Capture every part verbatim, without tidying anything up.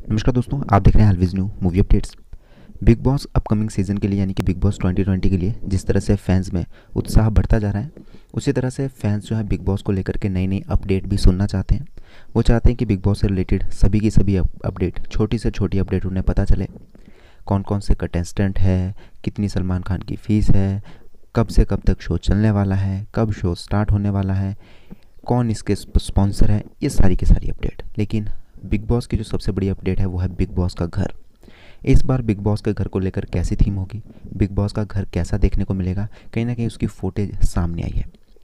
नमस्कार दोस्तों, आप देख रहे हैं always new movie updates. Bigg Boss upcoming season के लिए यानी कि बिग बॉस ट्वेंटी ट्वेंटी के लिए जिस तरह से फैंस में उत्साह बढ़ता जा रहा है, उसी तरह से फैंस जो है बिग बॉस को लेकर के नई नई अपडेट भी सुनना चाहते हैं। वो चाहते हैं कि बिग बॉस से रिलेटेड सभी की सभी अपडेट, छोटी से छोटी अपडेट उन्हें पता चले। कौन कौन से कंटेस्टेंट है, कितनी सलमान खान की फ़ीस है, कब से कब तक शो चलने वाला है, कब शो स्टार्ट होने वाला है, कौन इसके स्पॉन्सर है, ये सारी की सारी अपडेट। लेकिन बिग बॉस की जो सबसे बड़ी अपडेट है वो है बिग बॉस का घर। इस बार बिग बॉस के घर को लेकर कैसी थीम होगी, बिग बॉस का घर कैसा देखने को मिलेगा, कहीं ना कहीं उसकी फुटेज सामने आई है।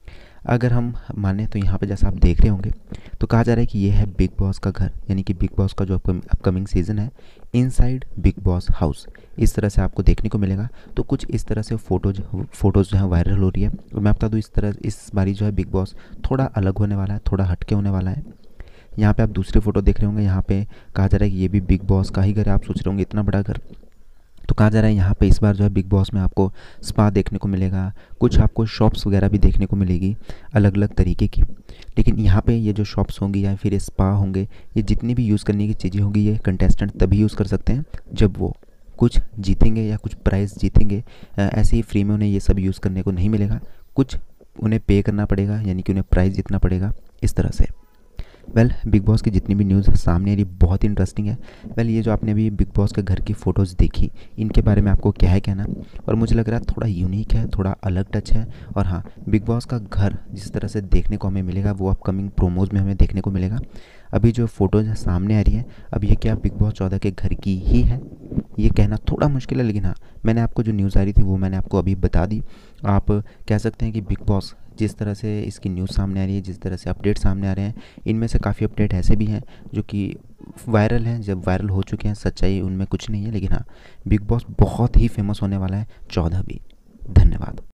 अगर हम माने तो यहाँ पे जैसा आप देख रहे होंगे तो कहा जा रहा है कि ये है बिग बॉस का घर, यानी कि बिग बॉस का जो अपकमिंग सीज़न है इनसाइड बिग बॉस हाउस, इस तरह से आपको देखने को मिलेगा। तो कुछ इस तरह से फ़ोटोज फ़ोटोज़ जो है वायरल हो रही है। और मैं बता दूँ, इस तरह इस बारी जो है बिग बॉस थोड़ा अलग होने वाला है, थोड़ा हटके होने वाला है। यहाँ पे आप दूसरी फ़ोटो देख रहे होंगे, यहाँ पे कहा जा रहा है कि ये भी बिग बॉस का ही घर है। आप सोच रहे होंगे इतना बड़ा घर, तो कहा जा रहा है यहाँ पे इस बार जो है बिग बॉस में आपको स्पा देखने को मिलेगा, कुछ आपको शॉप्स वगैरह भी देखने को मिलेगी अलग अलग तरीके की। लेकिन यहाँ पे ये जो शॉप्स होंगी या फिर स्पा होंगे, ये जितनी भी यूज़ करने की चीज़ें होंगी ये कंटेस्टेंट तभी यूज़ कर सकते हैं जब वो कुछ जीतेंगे या कुछ प्राइज़ जीतेंगे। ऐसे ही फ्री में उन्हें ये सब यूज़ करने को नहीं मिलेगा, कुछ उन्हें पे करना पड़ेगा, यानी कि उन्हें प्राइज़ जीतना पड़ेगा इस तरह से। वेल well, बिग बॉस की जितनी भी न्यूज़ सामने आ रही बहुत इंटरेस्टिंग है। वेल well, ये जो आपने अभी बिग बॉस के घर की फ़ोटोज़ देखी, इनके बारे में आपको क्या है कहना। और मुझे लग रहा है थोड़ा यूनिक है, थोड़ा अलग टच है। और हाँ, बिग बॉस का घर जिस तरह से देखने को हमें मिलेगा वो अपकमिंग प्रोमोज़ में हमें देखने को मिलेगा। अभी जो फ़ोटोज़ सामने आ रही है, अब ये क्या बिग बॉस चौदह के घर की ही है, ये कहना थोड़ा मुश्किल है। लेकिन हाँ, मैंने आपको जो न्यूज़ आ रही थी वो मैंने आपको अभी बता दी। आप कह सकते हैं कि बिग बॉस जिस तरह से इसकी न्यूज़ सामने आ रही है, जिस तरह से अपडेट सामने आ रहे हैं, इनमें से काफ़ी अपडेट ऐसे भी हैं जो कि वायरल हैं, जब वायरल हो चुके हैं। सच्चाई उनमें कुछ नहीं है। लेकिन हाँ, बिग बॉस बहुत ही फेमस होने वाला है, चौदह भी। धन्यवाद।